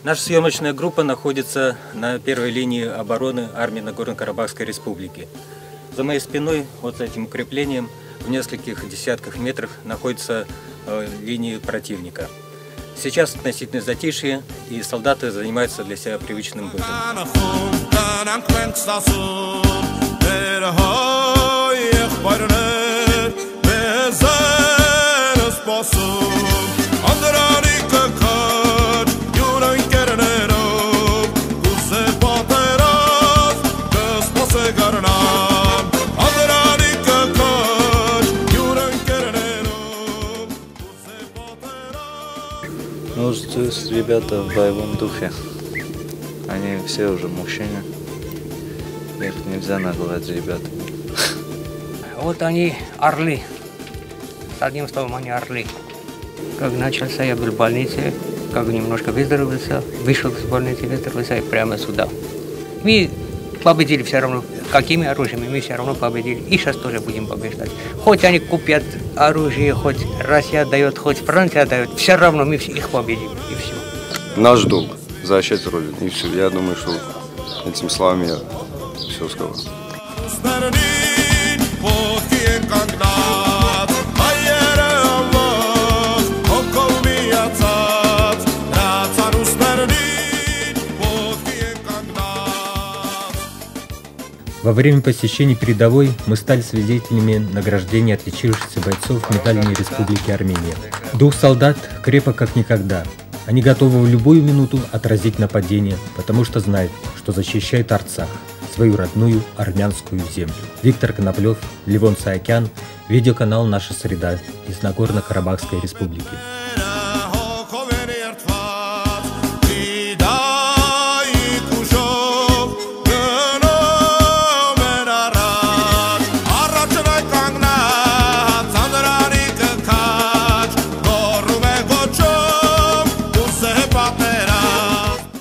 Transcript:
Наша съемочная группа находится на первой линии обороны армии Нагорно-Карабахской республики. За моей спиной, вот за этим укреплением, в нескольких десятках метров находится линии противника. Сейчас относительно затишье, и солдаты занимаются для себя привычным бытом. Ну, здесь ребята в боевом духе. Они все уже мужчины. Их нельзя назвать ребятами. Вот они орлы. С одним словом, они орлы. Как начался, я был в больнице, как немножко выздоровился, вышел из больницы, выздоровился и прямо сюда. Мы победили все равно. Какими оружиями мы все равно победили. И сейчас тоже будем побеждать. Хоть они купят оружие, хоть Россия дает, хоть Франция дает, все равно мы их победим. И все. Наш долг – защищать Родину. И все. Я думаю, что этими словами я все сказал. Во время посещения передовой мы стали свидетелями награждения отличившихся бойцов медалями Республики Армения. Дух солдат крепок как никогда. Они готовы в любую минуту отразить нападение, потому что знают, что защищает Арцах, свою родную армянскую землю. Виктор Коноплев, Левон Саакян, видеоканал «Наша среда» из Нагорно-Карабахской республики.